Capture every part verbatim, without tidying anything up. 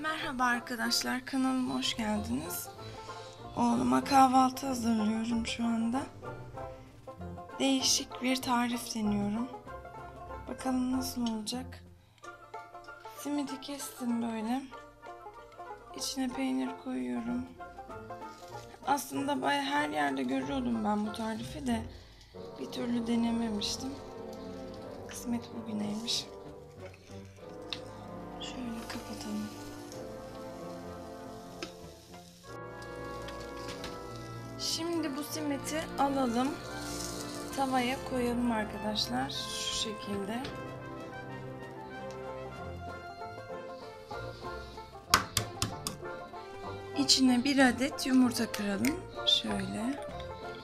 Merhaba arkadaşlar, kanalıma hoş geldiniz. Oğluma kahvaltı hazırlıyorum şu anda. Değişik bir tarif deniyorum. Bakalım nasıl olacak. Simidi kestim böyle. İçine peynir koyuyorum. Aslında bayağı her yerde görüyordum ben bu tarifi de bir türlü denememiştim. Kısmet bugüneymiş. Şöyle kapatalım. Şimdi bu simiti alalım, tavaya koyalım arkadaşlar, şu şekilde. İçine bir adet yumurta kıralım, şöyle.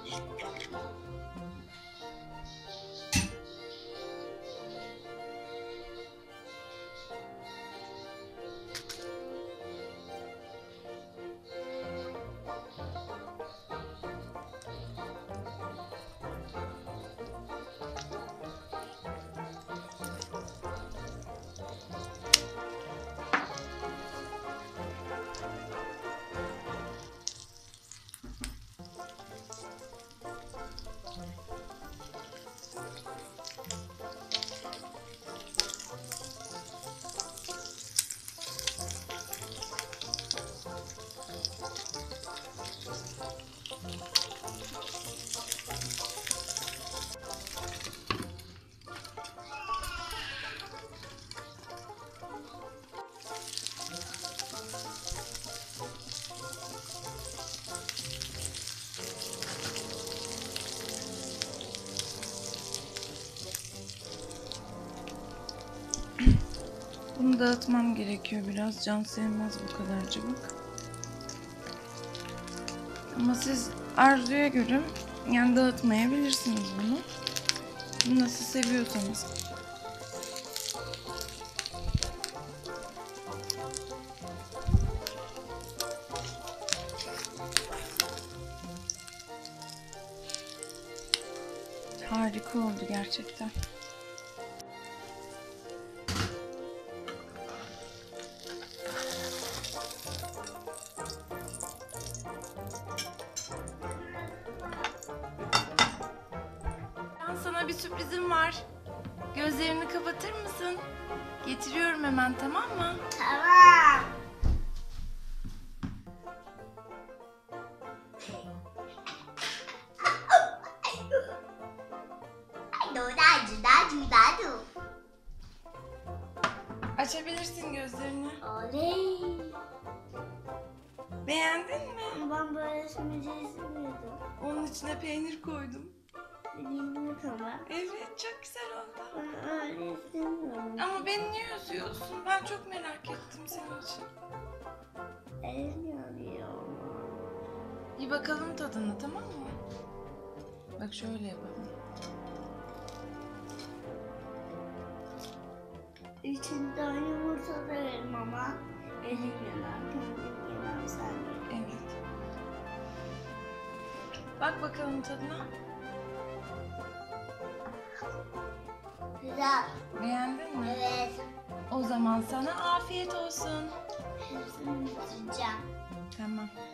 Bunu dağıtmam gerekiyor biraz. Can sevmez bu kadar cıvık. Ama siz arzuya göre yani dağıtmayabilirsiniz bunu. Nasıl seviyorsanız. Harika oldu gerçekten. Sana bir sürprizim var. Gözlerini kapatır mısın? Getiriyorum hemen, tamam mı? Tamam. Açabilirsin gözlerini. Oley. Beğendin mi? Ben böyle simidi istemiyordum. Onun içine peynir koydum. Bilmiyorum ama. Evet, çok güzel oldu. Ben öyle istemiyorum. Ama beni niye üzüyorsun? Ben çok merak ettim senin için. Elim yanıyor. Bir bakalım tadına, tamam mı? Bak şöyle yapalım. İçinden yumurta verelim ama elim yanar. Kendim yemem, sen ye. Evet. Bak bakalım tadına. Güzel. Beğendin mi? Evet. O zaman sana afiyet olsun. Hepsini bitireceğim. Tamam.